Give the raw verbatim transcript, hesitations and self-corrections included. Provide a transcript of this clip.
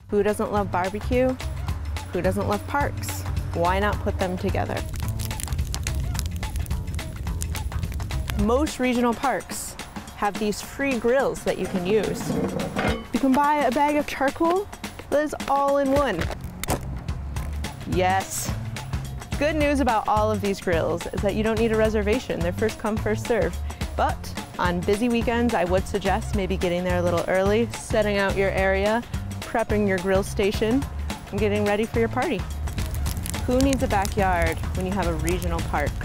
Who doesn't love barbecue? Who doesn't love parks? Why not put them together? Most regional parks have these free grills that you can use. You can buy a bag of charcoal that is all in one. Yes. Good news about all of these grills is that you don't need a reservation. They're first come, first serve. But on busy weekends, I would suggest maybe getting there a little early, setting out your area, prepping your grill station, and getting ready for your party. Who needs a backyard when you have a regional park?